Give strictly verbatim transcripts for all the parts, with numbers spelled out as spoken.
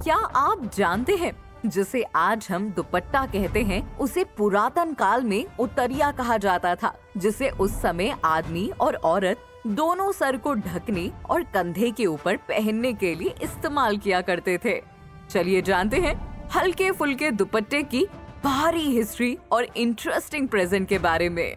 क्या आप जानते हैं जिसे आज हम दुपट्टा कहते हैं, उसे पुरातन काल में उत्तरिया कहा जाता था, जिसे उस समय आदमी और औरत दोनों सर को ढकने और कंधे के ऊपर पहनने के लिए इस्तेमाल किया करते थे। चलिए जानते हैं हल्के फुल्के दुपट्टे की भारी हिस्ट्री और इंटरेस्टिंग प्रेजेंट के बारे में।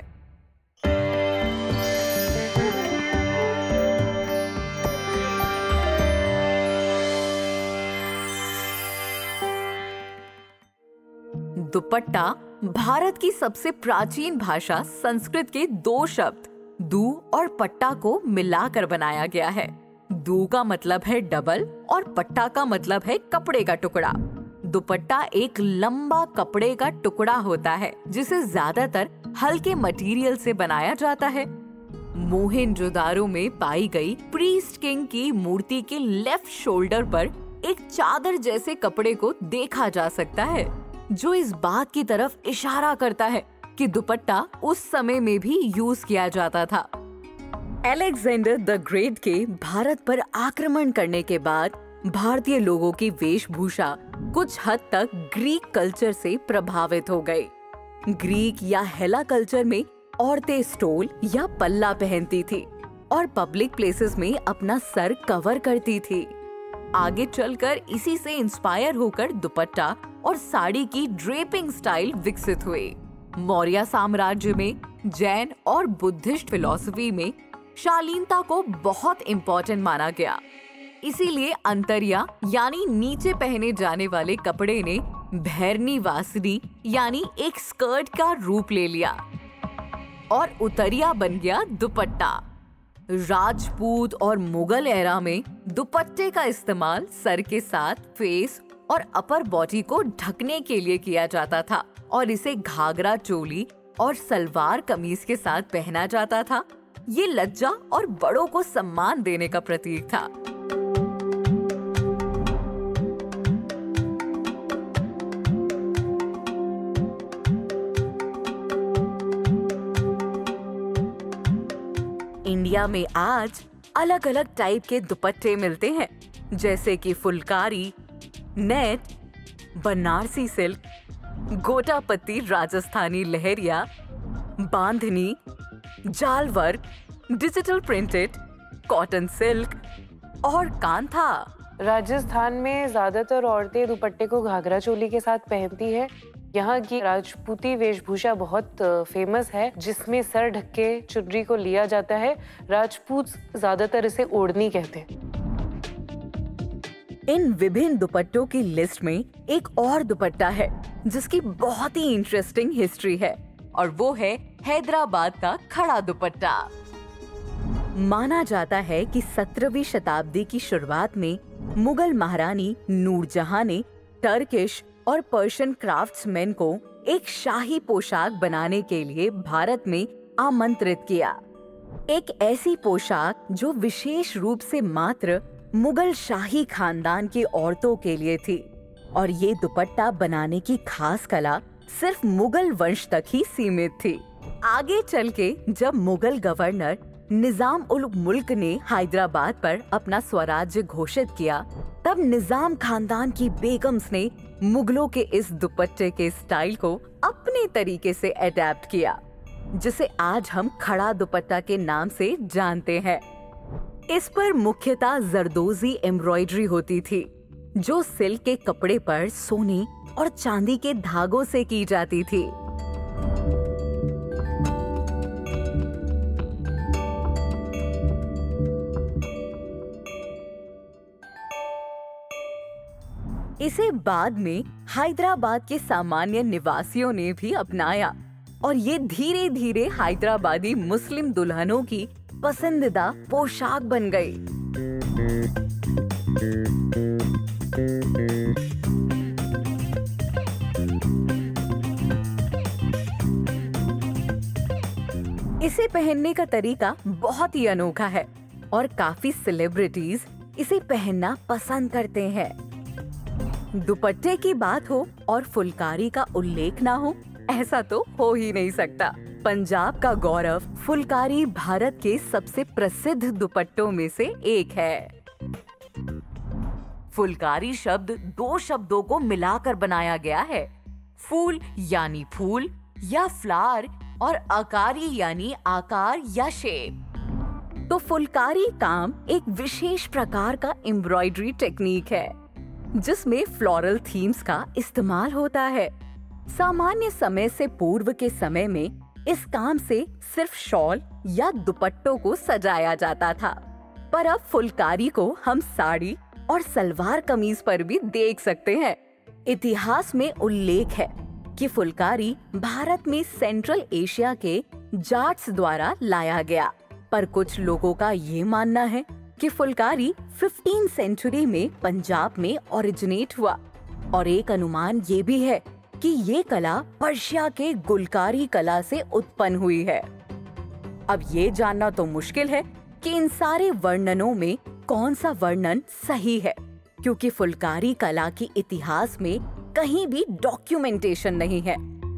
दुपट्टा भारत की सबसे प्राचीन भाषा संस्कृत के दो शब्द दू और पट्टा को मिलाकर बनाया गया है। दू का मतलब है डबल और पट्टा का मतलब है कपड़े का टुकड़ा। दुपट्टा एक लंबा कपड़े का टुकड़ा होता है जिसे ज्यादातर हल्के मटेरियल से बनाया जाता है। मोहेंजोदारो में पाई गई प्रीस्ट किंग की मूर्ति के लेफ्ट शोल्डर पर एक चादर जैसे कपड़े को देखा जा सकता है, जो इस बात की तरफ इशारा करता है कि दुपट्टा उस समय में भी यूज किया जाता था। अलेक्जेंडर द ग्रेट के भारत पर आक्रमण करने के बाद भारतीय लोगों की वेशभूषा कुछ हद तक ग्रीक कल्चर से प्रभावित हो गई। ग्रीक या हेला कल्चर में औरतें स्टोल या पल्ला पहनती थी और पब्लिक प्लेसेस में अपना सर कवर करती थी। आगे चलकर इसी से इंस्पायर होकर दुपट्टा और साड़ी की ड्रेपिंग स्टाइल विकसित हुए। मौर्य साम्राज्य में जैन और बुद्धिस्ट फिलॉसफी में शालीनता को बहुत इम्पोर्टेंट माना गया। इसीलिए अंतरिया यानी नीचे पहने जाने वाले कपड़े ने भैरनी वासनी यानी एक स्कर्ट का रूप ले लिया और उतरिया बन गया दुपट्टा। राजपूत और मुगल एरा में दुपट्टे का इस्तेमाल सर के साथ फेस और अपर बॉडी को ढकने के लिए किया जाता था और इसे घाघरा चोली और सलवार कमीज के साथ पहना जाता था। ये लज्जा और बड़ों को सम्मान देने का प्रतीक था। इंडिया में आज अलग अलग टाइप के दुपट्टे मिलते हैं, जैसे कि फुलकारी, नेट, बनारसी सिल्क, गोटापत्ती राजस्थानी लहरिया, बांधनी, जाल work, digital printed, cotton silk और कांथा। राजस्थान में ज्यादातर औरतें दुपट्टे को घाघरा चोली के साथ पहनती है। यहाँ की राजपूती वेशभूषा बहुत फेमस है, जिसमें सर ढक के चुनरी को लिया जाता है। राजपूत ज्यादातर इसे ओढ़नी कहते हैं। इन विभिन्न दुपट्टों की लिस्ट में एक और दुपट्टा है जिसकी बहुत ही इंटरेस्टिंग हिस्ट्री है, और वो है हैदराबाद का खड़ा दुपट्टा। माना जाता है कि सत्रहवीं शताब्दी की शुरुआत में मुगल महारानी नूरजहां ने टर्किश और पर्शियन क्राफ्ट्समैन को एक शाही पोशाक बनाने के लिए भारत में आमंत्रित किया। एक ऐसी पोशाक जो विशेष रूप से मात्र मुगल शाही खानदान की औरतों के लिए थी, और ये दुपट्टा बनाने की खास कला सिर्फ मुगल वंश तक ही सीमित थी। आगे चल के जब मुगल गवर्नर निजाम उल मुल्क ने हैदराबाद पर अपना स्वराज्य घोषित किया, तब निजाम खानदान की बेगम्स ने मुगलों के इस दुपट्टे के स्टाइल को अपने तरीके से अडेप्ट किया, जिसे आज हम खड़ा दुपट्टा के नाम से जानते हैं। इस पर मुख्यतः जरदोजी एम्ब्रॉयडरी होती थी, जो सिल्क के कपड़े पर सोने और चांदी के धागों से की जाती थी। इसे बाद में हैदराबाद के सामान्य निवासियों ने भी अपनाया, और ये धीरे धीरे हैदराबादी मुस्लिम दुल्हनों की पसंदीदा पोशाक बन गई। इसे पहनने का तरीका बहुत ही अनोखा है और काफी सेलिब्रिटीज इसे पहनना पसंद करते हैं। दुपट्टे की बात हो और फुलकारी का उल्लेख ना हो, ऐसा तो हो ही नहीं सकता। पंजाब का गौरव फुलकारी भारत के सबसे प्रसिद्ध दुपट्टों में से एक है। फुलकारी शब्द दो शब्दों को मिलाकर बनाया गया है, फूल यानी फूल या फ्लावर और आकारी यानी आकार या शेप। तो फुलकारी काम एक विशेष प्रकार का एम्ब्रॉयडरी टेक्निक है जिसमें फ्लोरल थीम्स का इस्तेमाल होता है। सामान्य समय से पूर्व के समय में इस काम से सिर्फ शॉल या दुपट्टों को सजाया जाता था, पर अब फुलकारी को हम साड़ी और सलवार कमीज पर भी देख सकते हैं। इतिहास में उल्लेख है कि फुलकारी भारत में सेंट्रल एशिया के जाट्स द्वारा लाया गया, पर कुछ लोगों का ये मानना है कि फुलकारी फिफ्टीन सेंचुरी में पंजाब में ओरिजिनेट हुआ और एक अनुमान ये भी है कि ये कला पर्शिया के गुलकारी कला से उत्पन्न हुई है। अब ये जानना तो मुश्किल है कि इन सारे वर्णनों में कौन सा वर्णन सही है, क्योंकि फुलकारी कला की इतिहास में कहीं भी डॉक्यूमेंटेशन नहीं है।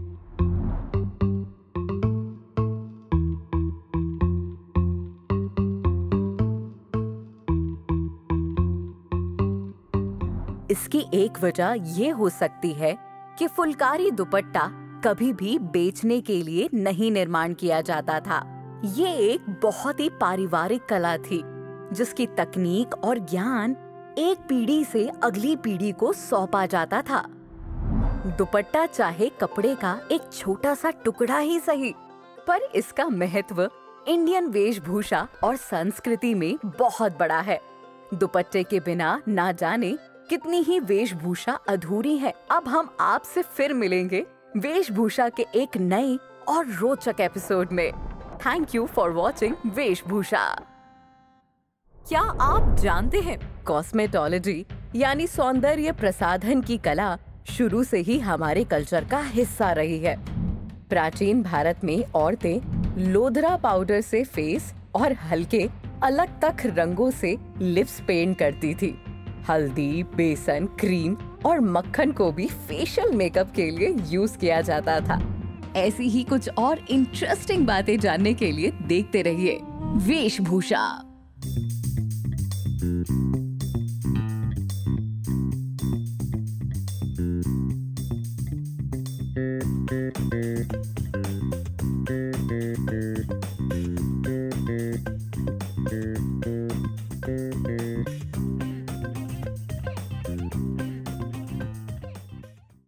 इसकी एक वजह ये हो सकती है कि फुलकारी दुपट्टा कभी भी बेचने के लिए नहीं निर्माण किया जाता था। ये एक बहुत ही पारिवारिक कला थी जिसकी तकनीक और ज्ञान एक पीढ़ी से अगली पीढ़ी को सौंपा जाता था। दुपट्टा चाहे कपड़े का एक छोटा सा टुकड़ा ही सही, पर इसका महत्व इंडियन वेशभूषा और संस्कृति में बहुत बड़ा है। दुपट्टे के बिना ना जाने कितनी ही वेशभूषा अधूरी है। अब हम आपसे फिर मिलेंगे वेशभूषा के एक नए और रोचक एपिसोड में। थैंक यू फॉर वॉचिंग वेशभूषा। क्या आप जानते हैं कॉस्मेटोलॉजी यानी सौंदर्य प्रसाधन की कला शुरू से ही हमारे कल्चर का हिस्सा रही है। प्राचीन भारत में औरतें लोधरा पाउडर से फेस और हल्के अलग तक रंगों से लिप्स पेंट करती थी। हल्दी, बेसन, क्रीम और मक्खन को भी फेशियल मेकअप के लिए यूज किया जाता था। ऐसी ही कुछ और इंटरेस्टिंग बातें जानने के लिए देखते रहिए वेशभूषा। Thank you.